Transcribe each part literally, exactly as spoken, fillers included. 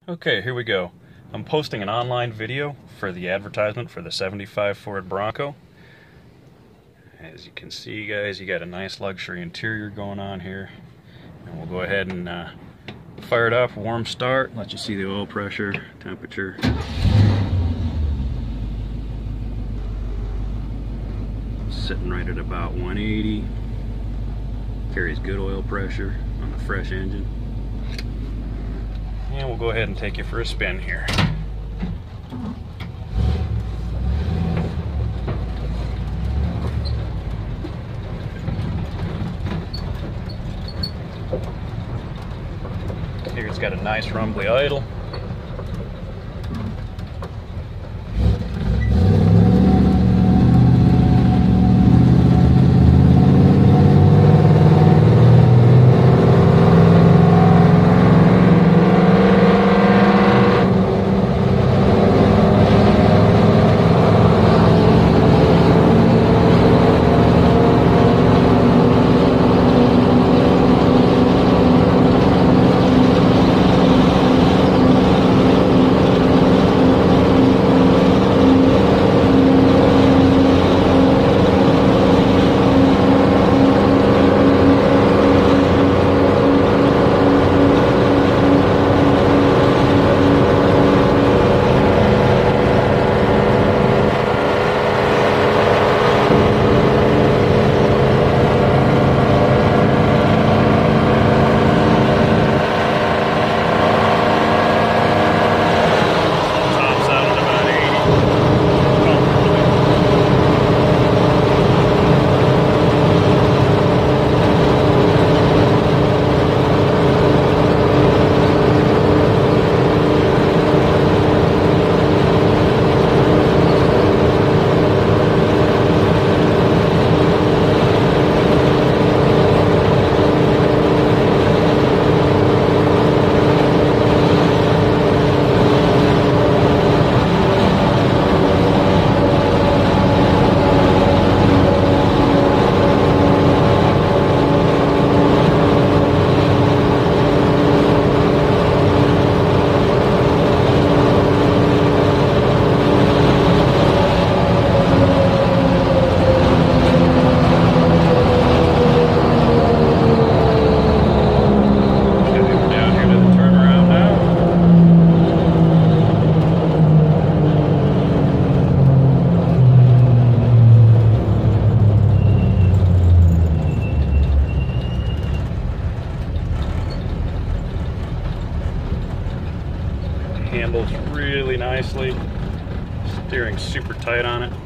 Okay, here we go. I'm posting an online video for the advertisement for the seventy-five Ford Bronco. As you can see, guys, you got a nice luxury interior going on here. And we'll go ahead and uh, fire it up, warm start, let you see the oil pressure, temperature. Sitting right at about one eighty. Carries good oil pressure on the fresh engine. And we'll go ahead and take you for a spin here. Here it's got a nice rumbly idle. Handles really nicely, steering super tight on it.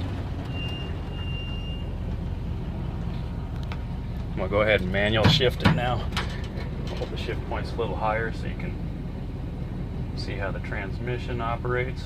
I'm gonna go ahead and manual shift it now. Hold the shift points a little higher so you can see how the transmission operates.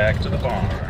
back to the barn.